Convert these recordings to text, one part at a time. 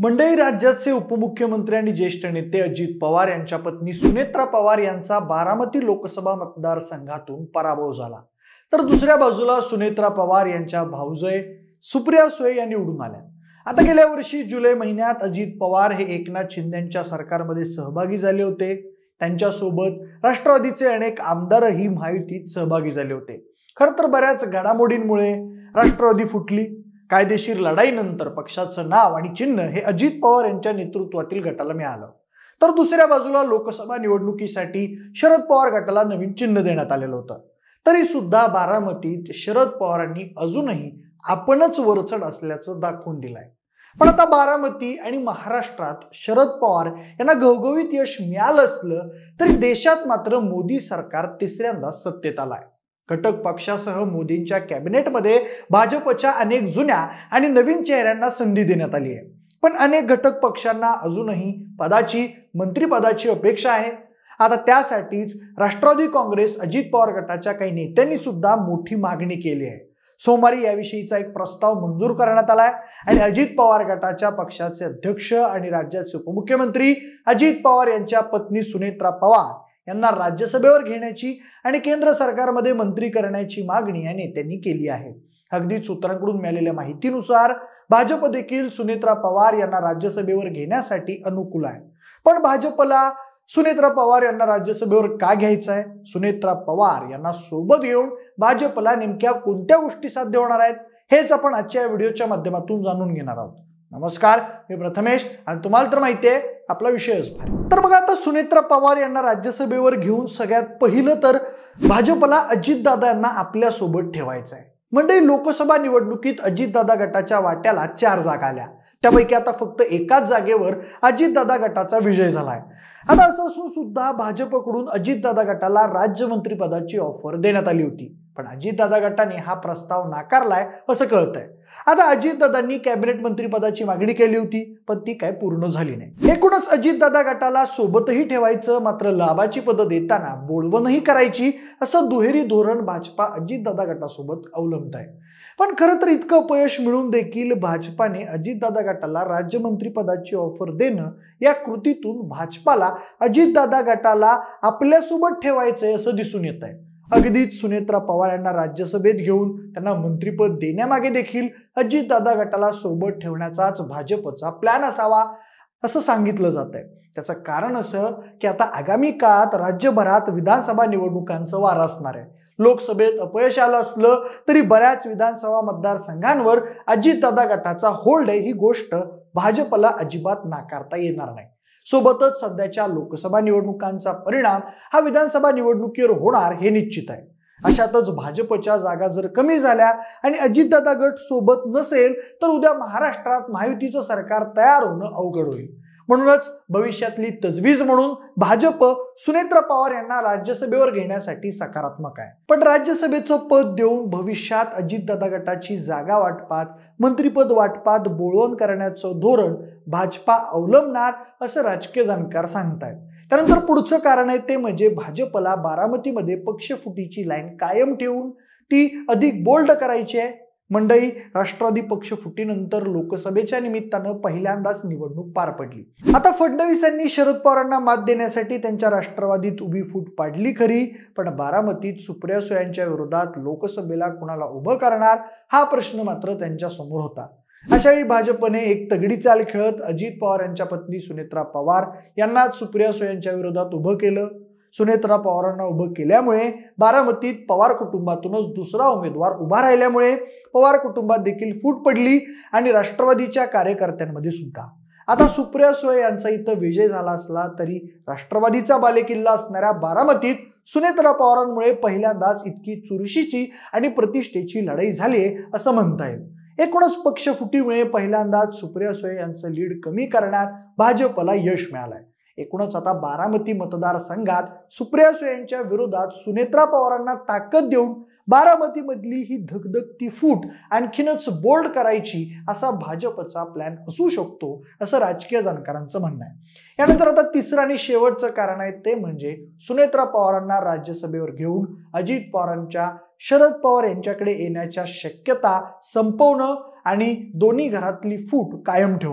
मंडळी, राज्याचे उपमुख्यमंत्री आणि ज्येष्ठ नेते अजित पवार यांच्या पत्नी सुनेत्रा पवार यांचा बारामती लोकसभा मतदारसंघातून पराभव झाला, तर दुसऱ्या बाजूला सुनेत्रा पवार यांच्या भाऊजय सुप्रिया सुळे यांनी निवडून आल्या। आता गेल्या वर्षी जुलै महिन्यात अजित पवार हे एकनाथ शिंदेंच्या सरकारमध्ये सहभागी झाले होते। त्यांच्यासोबत राष्ट्रवादीचे अनेक आमदारही महायुतीत सहभागी झाले होते। खरं तर बऱ्याच घडामोडींमुळे राष्ट्रवादी फुटली। कायदेशीर लढाईनंतर पक्षाचं नाव आणि चिन्ह हे अजित पवार यांच्या नेतृत्वातील गटाला मिळालं, तर दुसऱ्या बाजूला लोकसभा निवडणुकीसाठी शरद पवार गटाला नवीन चिन्ह देण्यात आलेलं होतं। तरी सुद्धा बारामतीत शरद पवारांनी अजूनही आपणच वरचढ असल्याचं दाखवून दिलंय। पण आता बारामती आणि महाराष्ट्रात शरद पवार यांना घवघवीत यश मिळालं असलं तरी देशात मात्र मोदी सरकार तिसऱ्यांदा सत्तेत आलंय। घटक पक्षासह मोदींच्या कॅबिनेटमध्ये भाजपच्या अनेक जुन्या आणि नवीन चेहऱ्यांना संधी देण्यात आली आहे। पण अनेक घटक पक्षांना अजूनही मंत्रिपदाची अपेक्षा आहे। आता त्यासाठीच राष्ट्रवादी काँग्रेस अजित पवार गटाच्या काही नेत्यांनी सुद्धा मोठी मागणी केली आहे। सोमवारी याविषयीचा एक प्रस्ताव मंजूर करण्यात आलाय आणि अजित पवार गटाच्या पक्षाचे अध्यक्ष आणि राज्याचे उपमुख्यमंत्री अजित पवार यांच्या पत्नी सुनेत्रा पवार यांना राज्यसभेवर घेण्याची आणि केंद्र सरकारमध्ये मंत्री करण्याची मागणी या नेत्यांनी केली आहे। अगदी सूत्रांकडून मिळालेल्या माहितीनुसार भाजप देखील सुनेत्रा पवार यांना राज्यसभेवर घेण्यासाठी अनुकूल आहे। पण भाजपला सुनेत्रा पवार यांना राज्यसभेवर का घ्यायचं आहे? सुनेत्रा पवार यांना सोबत घेऊन भाजपला नेमक्या कोणत्या गोष्टी साध्य होणार आहेत, हेच आपण आजच्या व्हिडिओच्या माध्यमातून जाणून घेणार आहोत। नमस्कार, मी प्रथमेश आणि तुम्हाला तर माहिती आहे आपला विषयच भारी। तर बघा, आता सुनेत्रा पवार यांना राज्यसभेवर घेऊन सगळ्यात पहिलं तर भाजपला अजितदादा यांना आपल्या सोबत ठेवायचं आहे। म्हणजे लोकसभा निवडणुकीत अजितदादा गटाच्या वाट्याला 4 जागा आल्या, त्यापैकी आता फक्त एकाच जागेवर अजितदादा गटाचा विजय झालाय। आता असं असून सुद्धा भाजपकडून अजितदादा गटाला राज्यमंत्री पदाची ऑफर देण्यात आली होती, पण अजितदादा गटाने हा प्रस्ताव नाकारलाय असं कळतंय। आता अजितदादांनी कॅबिनेट मंत्री पदाची मागणी केली होती, पण ती काय पूर्ण झाली नाही। एकूणच अजितदादा गटाला सोबतही ठेवायचं, मात्र लाभाची पदं देताना बोलवणही करायची, असं दुहेरी धोरण भाजपा अजितदादा गटासोबत अवलंबत आहे। पण खरं तर इतकं अपयश मिळून देखील भाजपाने अजितदादा गटाला राज्यमंत्री पदाची ऑफर देणं या कृतीतून भाजपाला अजितदादा गटाला आपल्यासोबत ठेवायचंय असं दिसून येत आहे। अगदीच सुनेत्रा पवार यांना राज्यसभेत घेऊन त्यांना मंत्रिपद देण्यामागे देखील अजितदादा गटाला सोबत ठेवण्याचाच भाजपचा प्लॅन असावा असं सांगितलं जात आहे। त्याचं कारण असं की आता आगामी काळात राज्यभरात विधानसभा निवडणुकांचं वारं असणार आहे। लोकसभेत अपयश आलं असलं तरी बऱ्याच विधानसभा मतदारसंघांवर अजितदादा गटाचा होल्ड आहे, ही गोष्ट भाजपला अजिबात नाकारता येणार नाही। सोबतच सध्याच्या लोकसभा निवडणुकांचा परिणाम हा विधानसभा निवडणुकीवर होणार हे निश्चित आहे। अशातच भाजपच्या जागा जर कमी झाल्या आणि अजितदादा गट सोबत नसेल तर उद्या महाराष्ट्रात महायुतीचं सरकार तयार होणं अवघड होईल। म्हणूनच भविष्यातली तजवीज म्हणून भाजप सुनेत्रा पवार यांना राज्यसभेवर घेण्यासाठी सकारात्मक आहे। पण राज्यसभेचं पद देऊन भविष्यात अजितदादा गटाची जागा वाटपात, मंत्रिपद वाटपात बोळवण करण्याचं धोरण भाजपा अवलंबणार असं राजकीय जाणकार सांगतायत। त्यानंतर पुढचं कारण आहे ते म्हणजे भाजपला बारामतीमध्ये पक्षफुटीची लाईन कायम ठेवून ती अधिक बोल्ड करायची आहे। मंडळी, राष्ट्रवादी पक्षफुटीनंतर लोकसभेच्या निमित्तानं पहिल्यांदाच निवडणूक पार पडली। आता फडणवीसांनी शरद पवारांना मात देण्यासाठी त्यांच्या राष्ट्रवादीत उभी फूट पाडली खरी, पण बारामतीत सुप्रिया सुळे यांच्या विरोधात लोकसभेला कुणाला उभं करणार हा प्रश्न मात्र त्यांच्या समोर होता। अशावेळी भाजपने एक तगडी चाल खेळत अजित पवार यांच्या पत्नी सुनेत्रा पवार यांना सुप्रिया सुळे यांच्या विरोधात उभं केलं। सुनेत्रा पवारांना उभं केल्यामुळे बारामतीत पवार कुटुंबातूनच दुसरा उमेदवार उभा राहिल्यामुळे पवार कुटुंबात देखील फूट पडली आणि राष्ट्रवादीच्या कार्यकर्त्यांमध्ये सुद्धा। आता सुप्रिया सुळे यांचा इथं विजय झाला असला तरी राष्ट्रवादीचा बालेकिल्ला असणाऱ्या बारामतीत सुनेत्रा पवारांमुळे पहिल्यांदाच इतकी चुरशीची आणि प्रतिष्ठेची लढाई झाली असं म्हणता येईल। एकूणच पक्षफुटीमुळे पहिल्यांदाच सुप्रिया सुळे यांचं लीड कमी करण्यात भाजपला यश मिळालंय। एकूणच आता बारामती मतदारसंघात सुप्रिया सुळे यांच्या विरोधात सुनेत्रा पवारांना ताकद देऊन बारामतीमधली ही धगधगती फूट आणखीनच बोल्ड करायची असा भाजपचा प्लॅन असू शकतो असं राजकीय जाणकारांचं म्हणणं आहे। यानंतर आता तिसरं आणि शेवटचं कारण आहे ते म्हणजे सुनेत्रा पवारांना राज्यसभेवर घेऊन अजित पवारांच्या शरद पवार यांच्याकडे येण्याच्या शक्यता संपवणं आणि दोन्ही घरातली फूट कायम ठेवणं।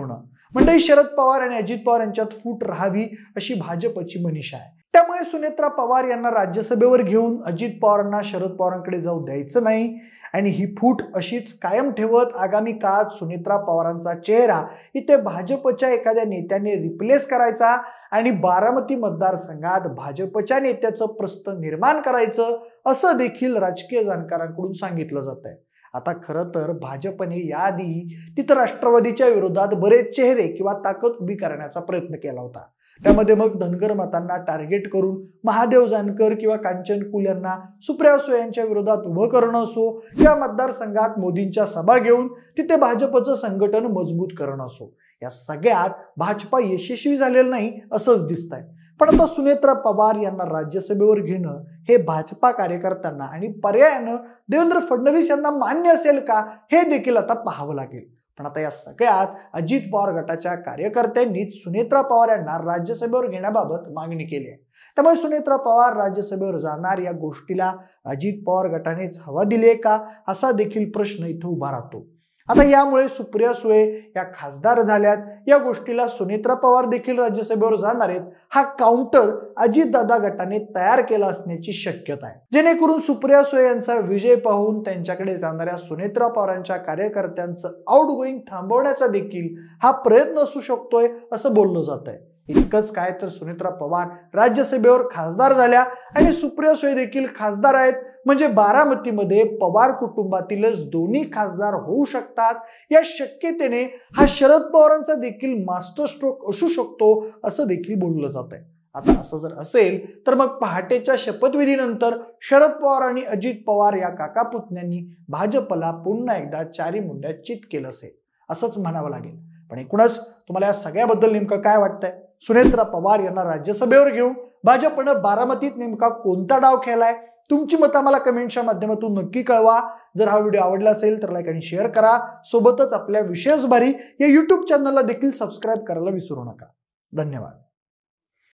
मंडळी, शरद पवार आणि अजित पवार यांच्यात फूट राहावी अशी भाजपची मनीषा आहे. त्यामुळे सुनेत्रा पवार यांना राज्यसभेवर घेऊन अजित पवारांना शरद पवारांकडे जाऊ द्यायचं नाही आणि ही फूट अशीच कायम ठेवत आगामी काळात सुनेत्रा पवारांचा चेहरा इथे भाजपच्या एखाद्या नेत्याने रिप्लेस करायचा आणि बारामती मतदारसंघात भाजपच्या नेत्याचं प्रस्थ निर्माण करायचं असं देखील राजकीय जाणकारांकडून सांगितलं जात आहे. आता खरं तर भाजपने याआधी तिथं राष्ट्रवादीच्या विरोधात बरेच चेहरे किंवा ताकद उभी करण्याचा प्रयत्न केला होता. त्यामध्ये मग धनगर मतांना टार्गेट करून महादेव जानकर किंवा कांचन कुल यांना सुप्रिया सुळे यांच्या विरोधात उभं करणं असो, या मतदारसंघात मोदींच्या सभा घेऊन तिथे भाजपचं संघटन मजबूत करणं असो, या सगळ्यात भाजपा यशस्वी झालेलं नाही असंच दिसतंय. पण आता सुनेत्रा पवार यांना राज्यसभेवर घेणं हे भाजपा कार्यकर्त्यांना आणि पर्यायानं देवेंद्र फडणवीस यांना मान्य असेल का हे देखील आता पाहावं लागेल. पण आता या सगळ्यात अजित पवार गटाच्या कार्यकर्त्यांनीच सुनेत्रा पवार यांना राज्यसभेवर घेण्याबाबत मागणी केली आहे. त्यामुळे सुनेत्रा पवार राज्यसभेवर जाणार या गोष्टीला अजित पवार गटानेच हवा दिली आहे का असा देखील प्रश्न इथं उभा राहतो. आता यामुळे सुप्रिया सुळे या खासदार झाल्यात, या गोष्टीला सुनेत्रा पवार देखील राज्यसभेवर जाणार आहेत हा काउंटर अजितदादा गटाने तयार केला असण्याची शक्यता आहे, जेणेकरून सुप्रिया सुळे यांचा विजय पाहून त्यांच्याकडे जाणाऱ्या सुनेत्रा पवारांच्या कार्यकर्त्यांचं आउटगोईंग थांबवण्याचा देखील हा प्रयत्न असू शकतोय असं बोललं जात आहे. इतकंच काय तर सुनेत्रा पवार राज्यसभेवर खासदार झाल्या आणि सुप्रिया सुळे देखील खासदार आहेत, म्हणजे बारामतीमध्ये पवार कुटुंबातीलच दोन्ही खासदार होऊ शकतात या शक्यतेने हा शरद पवारांचा देखील मास्टर स्ट्रोक असू शकतो असं देखील बोललं जात आहे. आता असं जर असेल तर मग पहाटेच्या शपथविधीनंतर शरद पवार आणि अजित पवार या काका पुतण्यांनी भाजपला पुन्हा एकदा चारी मुंड्यात चित केलं असेल असंच म्हणावं लागेल. पण एकूणच तुम्हाला या सगळ्याबद्दल नेमकं काय वाटतंय? सुनेत्रा पवार यांना राज्यसभेवर घेऊन भाजपनं बारामतीत नेमका कोणता डाव खेळलाय? तुमची मतं मला कमेंटच्या माध्यमातून नक्की कळवा. जर हा व्हिडिओ आवडला असेल तर लाईक आणि शेअर करा. सोबतच आपल्या विशेष भारी या YouTube चॅनलला देखील सबस्क्राईब करायला विसरू नका. धन्यवाद.